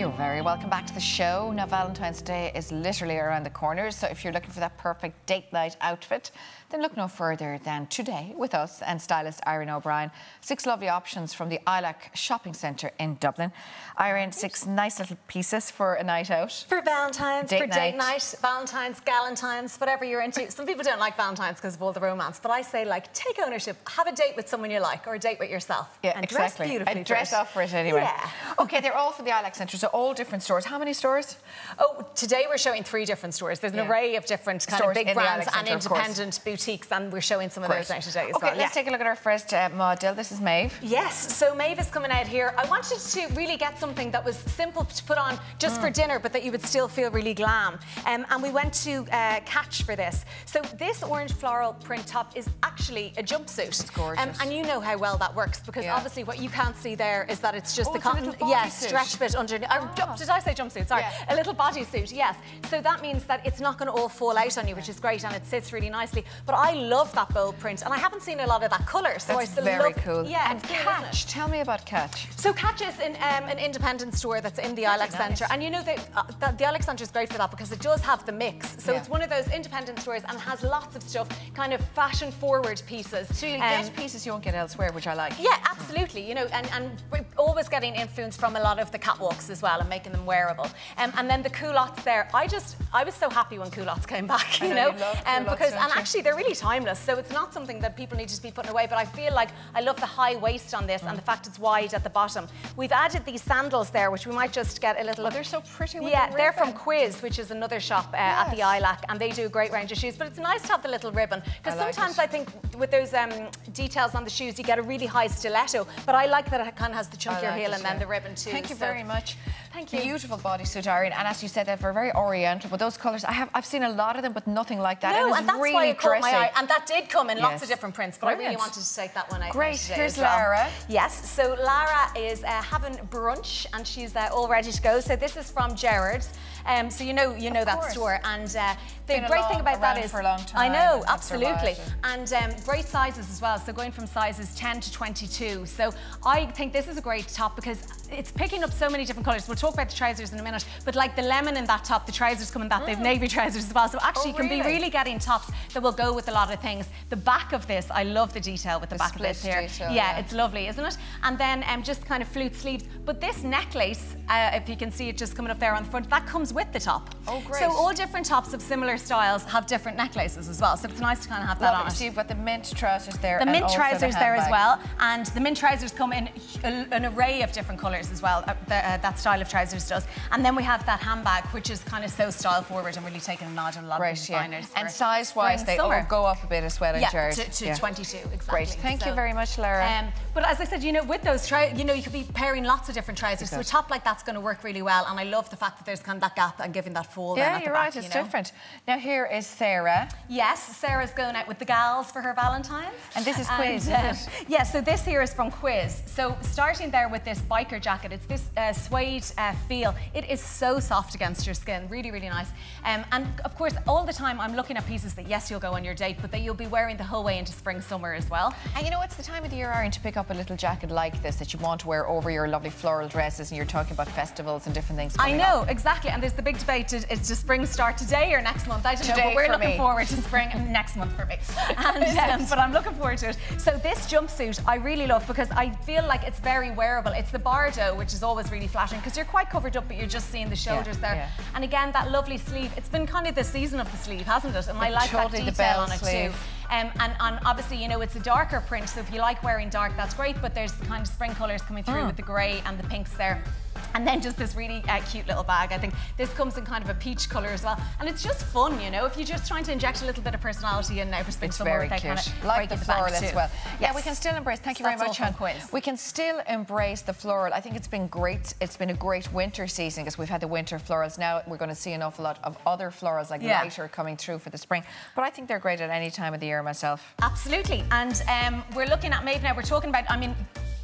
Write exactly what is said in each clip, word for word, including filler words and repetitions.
You're very welcome back to the show. Now, Valentine's Day is literally around the corner, so if you're looking for that perfect date night outfit, then look no further than today with us and stylist Irene O'Brien. Six lovely options from the Ilac Shopping Centre in Dublin. Irene, six nice little pieces for a night out. For Valentine's, date for night. date night, Valentine's, Galentine's, whatever you're into. Some people don't like Valentine's because of all the romance, but I say, like, take ownership. Have a date with someone you like, or a date with yourself. Yeah, and exactly. dress beautifully. And dress for it. up for it anyway. Yeah. Okay, they're all from the Ilac Centre, so all different stores. How many stores? Oh, today we're showing three different stores. There's an Yeah. array of different kind Stores of big in the brands Ilac and Centre, of independent boutiques, and we're showing some of Great. those now today as okay, well. let's yeah. take a look at our first uh, model. This is Maeve. Yes, so Maeve is coming out here. I wanted to really get something that was simple to put on just mm. for dinner, but that you would still feel really glam. Um, and we went to uh, Catch for this. So this orange floral print top is actually a jumpsuit. It's gorgeous. Um, and you know how well that works, because yeah. obviously what you can't see there is that it's just oh, the it's cotton. A little yes, suit. stretch bit underneath. Oh. Uh, did I say jumpsuit? Sorry. Yeah. A little bodysuit, yes. So that means that it's not going to all fall out on you, which is great, and it sits really nicely. But I love that bold print, and I haven't seen a lot of that colour, so That's I still very love, cool. Yeah, and Catch, tell me about Catch. So Catch is in, um, an independent store that's in the Ilac nice. Centre, and you know they, uh, the, the Ilac Centre is great for that because it does have the mix. So yeah. it's one of those independent stores and has lots of stuff, kind of fashion-forward pieces. So you um, get pieces you won't get elsewhere, which I like. Yeah, absolutely. You know, and, and we're always getting influence from a lot of the catwalks as well and making them wearable. Um, and then the culottes there, I just, I was so happy when culottes came back. You I know, know you love um, culottes, because don't and you? actually they're really timeless. So it's not something that people need to be putting away. But I feel like I love the high waist on this mm. and the fact it's wide at the bottom. We've added these sandals there, which we might just get a little look. Oh, they're so pretty with Yeah, the they're ribbon. from Quiz, which is another shop uh, yes. at the Ilac, and they do a great range of shoes. But it's nice to have the little ribbon, because like sometimes it. I think with those um, details on the shoes, you get a really high stiletto. But I like that it kind of has the chunkier like heel it, and then yeah. the ribbon too. Thank you so. very much. Thank you. Beautiful bodysuit, Irene, and as you said, they're very oriental. But those colours, I have, I've seen a lot of them, but nothing like that. No, and, and that's really why it caught my dressy. eye. And that did come in yes. lots of different prints, but Brilliant. I really wanted to take that one out. Great. Today Here's as well. Lara. Yes, so Lara is uh, having brunch, and she's uh, all ready to go. So this is from Gerard. Um, so you know, you know of that course. store, and uh, the Been great long, thing about that is, for a long time, I know, and absolutely, survived. and um, great sizes as well. So going from sizes ten to twenty-two. So I think this is a great top because it's picking up so many different colours. We'll talk about the trousers in a minute, but like the lemon in that top, the trousers come in that. Mm. They've navy trousers as well. So actually, oh, you can really? be really getting tops that will go with a lot of things. The back of this, I love the detail with the, The back of this split here. detail, yeah, yeah. it's lovely, isn't it? And then um, just kind of flute sleeves. But this necklace, uh, if you can see it just coming up there on the front, that comes with the top. Oh, great. So all different tops of similar styles have different necklaces as well. So it's nice to kind of have that Love on it. it. So you've got the mint trousers there. The and mint also trousers the there as handbag. well, and the mint trousers come in a, an array of different colours as well. Uh, the, uh, that style of trousers does, and then we have that handbag, which is kind of so style forward and really taking a nod to a lot Great, of designers. yeah. And size-wise, they summer. all go up a bit as well. Yeah, Gerard. to, to yeah. twenty-two exactly. Great, thank so, you very much, Lara. Um, but as I said, you know, with those, tri you know, you could be pairing lots of different trousers. So a top like that's going to work really well, and I love the fact that there's kind of that gap and giving that fold. Yeah, at you're the back, right. It's you know? different. Now here is Sarah. Yes, Sarah's going out with the gals for her Valentine's. And this is Quiz, and, uh, is it? Yeah, so this here is from Quiz. So starting there with this biker jacket, it's this uh, suede uh, feel. It is so soft against your skin, really, really nice. Um, and of course, all the time I'm looking at pieces that, yes, you'll go on your date, but that you'll be wearing the whole way into spring, summer as well. And you know, it's the time of the year, Irene, to pick up a little jacket like this that you want to wear over your lovely floral dresses, and you're talking about festivals and different things I coming know, up. exactly. And there's the big debate, is does spring start today or next month? I don't Today know, but we're for looking me. forward to spring next month for me. And, um, but I'm looking forward to it. So this jumpsuit I really love because I feel like it's very wearable. It's the Bardo, which is always really flattering because you're quite covered up, but you're just seeing the shoulders yeah, there. Yeah. And again, that lovely sleeve. It's been kind of the season of the sleeve, hasn't it? And But I like totally that the detail bell on it sleeve. too. Um, and, and obviously, you know, it's a darker print, so if you like wearing dark, that's great, but there's kind of spring colours coming through Mm. with the grey and the pinks there. And then just this really uh, cute little bag. I think this comes in kind of a peach colour as well. And it's just fun, you know, if you're just trying to inject a little bit of personality in now for spring, It's summer. very They cute. kind of Like the break it floral back as too. well. Yeah, Yes. we can still embrace, thank you That's very all much, from Hon. Quiz. We can still embrace the floral. I think it's been great. It's been a great winter season because we've had the winter florals. Now we're going to see an awful lot of other florals like Yeah. lighter coming through for the spring. But I think they're great at any time of the year myself. Absolutely. And um, we're looking at Maeve now. We're talking about, I mean,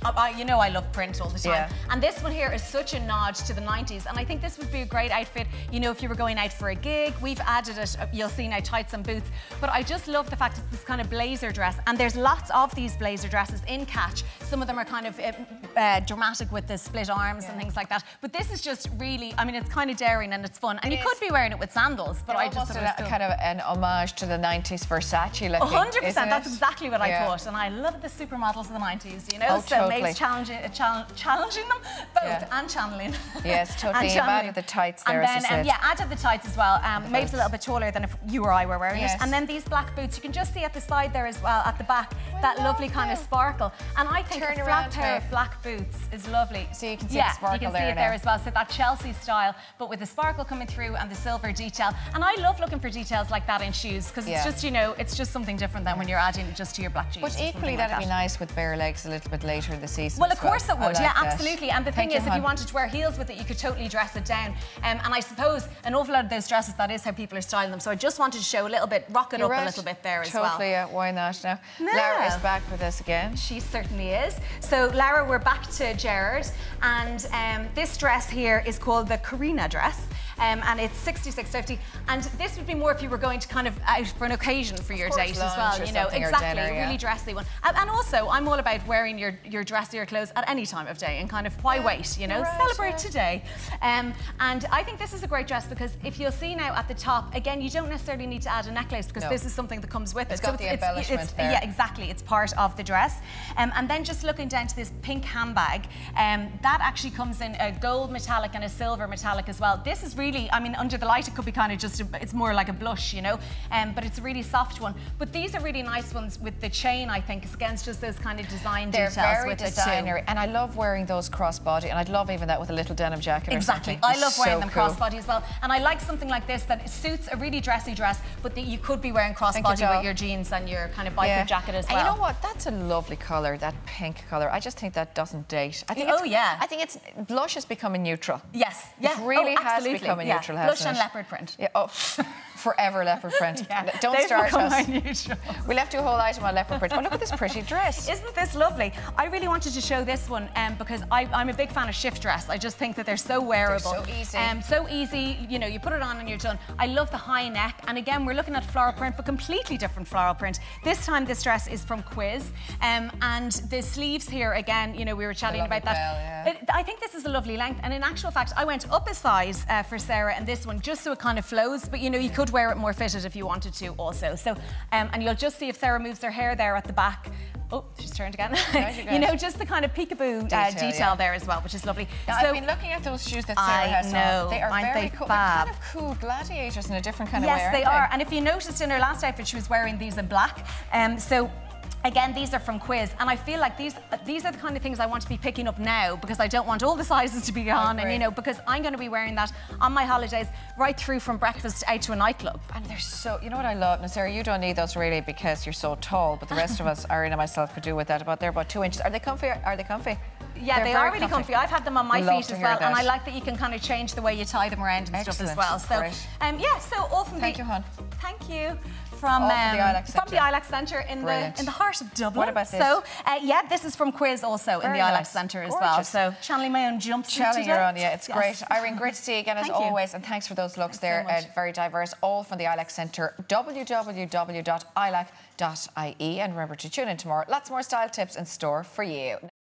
I, I, you know I love print all the time. Yeah. And this one here is such a nod to the nineties, and I think this would be a great outfit, you know, if you were going out for a gig. We've added it, you'll see now, tights and boots. But I just love the fact it's this kind of blazer dress, and there's lots of these blazer dresses in Catch. Some of them are kind of uh, uh, dramatic with the split arms yeah. and things like that. But this is just really, I mean, it's kind of daring and it's fun. And it you is. could be wearing it with sandals, but They're I just almost a, kind of an homage to the nineties Versace looking. one hundred percent, that's exactly what yeah. I thought. And I love the supermodels of the nineties, you know, oh, so totally. maybe challenging, uh, challenge, challenging them both yeah. and channeling. Yes, totally. You've added the tights there, and then, as you said. Um, yeah, added the tights as well. Um, Maeve's a little bit taller than if you or I were wearing yes. it. And then these black boots, you can just see at the side there as well, at the back, I that lovely them. kind of sparkle. And I think Turn a flat pair of black boots is lovely. So you can see yeah, the sparkle you can there see it now. there as well. So that Chelsea style, but with the sparkle coming through and the silver detail. And I love looking for details like that in shoes, because yeah. it's just, you know, it's just something different than when you're adding it just to your black jeans. But equally, that'd like be that. nice with bare legs a little bit later in the season. Well, of course well. it would, like yeah, that. absolutely. And the Thank thing you, is, if hon. you wanted to wear heels with it, you could totally dress it down. Um, and I suppose an awful lot of those dresses, that is how people are styling them. So I just wanted to show a little bit, rock it You're up right. a little bit there as totally, well. Totally, yeah, why not now? No. Lara is back with us again. She certainly is. So Lara, we're back to Gerard, and um, this dress here is called the Karina dress. Um, and it's sixty-six fifty, and this would be more if you were going to kind of out for an occasion for your course, date as well, you know, exactly, dinner, yeah. really dressy one. And, and also, I'm all about wearing your your dressier clothes at any time of day, and kind of why yeah, wait, you know, right, celebrate yeah. today. Um, and I think this is a great dress because if you'll see now at the top, again, you don't necessarily need to add a necklace because no. this is something that comes with it's it. Got so the it's, embellishment it's, it's, there. Yeah, exactly. It's part of the dress. Um, and then just looking down to this pink handbag, um, that actually comes in a gold metallic and a silver metallic as well. This is really, I mean, under the light it could be kind of just, a, it's more like a blush, you know, um, but it's a really soft one. But these are really nice ones with the chain, I think, against just those kind of design They're details very with designer, it too. and I love wearing those crossbody, and I'd love even that with a little denim jacket Exactly. or something. I love wearing so them cool. crossbody as well. And I like something like this that suits a really dressy dress, but that you could be wearing crossbody with your jeans and your kind of biker yeah. jacket as well. And you know what? That's a lovely colour, that pink colour. I just think that doesn't date. I think oh, it's, yeah. I think it's, blush is becoming neutral. Yes. Yeah. It really oh, has absolutely. become a yeah. neutral, Blush hasn't and it? leopard print. Yeah. Oh, forever leopard print. Yeah. Don't They've start become us. my neutral. We'll have to do a whole item on leopard print. Oh, look at this pretty dress. Isn't this lovely? I really wanted to show this one um, because I, I'm a big fan of shift dress. I just think that they're so wearable. They're so easy. Um, so easy, you know, you put it on and you're done. I love the high neck. And again, we're looking at floral print, but completely different floral print. This time, this dress is from Quiz. Um, and the sleeves here, again, you know, we were chatting about that. Bell, yeah. it, I think this is a lovely length. And in actual fact, I went up a size uh, for Sarah and this one, just so it kind of flows. But, you know, you could wear it more fitted if you wanted to also. So, um, and you'll just see if Sarah moves her hair there at the back. Oh, she's turned again. You know, just the kind of peekaboo detail, uh, detail yeah. there as well, which is lovely. Now, so, I've been looking at those shoes that Sarah I has know. on. They are Aren't very they cool. fab? They're kind of cool gladiators in a different kind yes, of way. Yes, they they are. And if you noticed in her last outfit, she was wearing these in black. Um, so. Again, these are from Quiz, and I feel like these these are the kind of things I want to be picking up now because I don't want all the sizes to be on, and you know, because I'm going to be wearing that on my holidays right through from breakfast out to a nightclub. And they're so, you know what I love? Now, Sarah, you don't need those really because you're so tall, but the rest of us, Irene and myself, could do with that. About they're about two inches. Are they comfy? Are they comfy? Yeah, they're they are really comfy. comfy. I've had them on my Love feet as well, that. and I like that you can kind of change the way you tie them around and Excellent. stuff as well. So, um, yeah, so all from Thank the, you, hon. Thank you. From, um, um, the Ilac Centre. from the Ilac Centre in Brilliant. the in the heart of Dublin. What about this? So, uh, yeah, this is from Quiz also Very in the Ilac nice. Centre as Gorgeous. well. So, channeling my own jumpsuit Channeling today. your own, yeah, it's yes. great. Irene, great to see you again as Thank you. always, and thanks for those looks Thanks there. so Uh, very diverse, all from the Ilac Centre. w w w dot ilac dot i e, and remember to tune in tomorrow. Lots more style tips in store for you.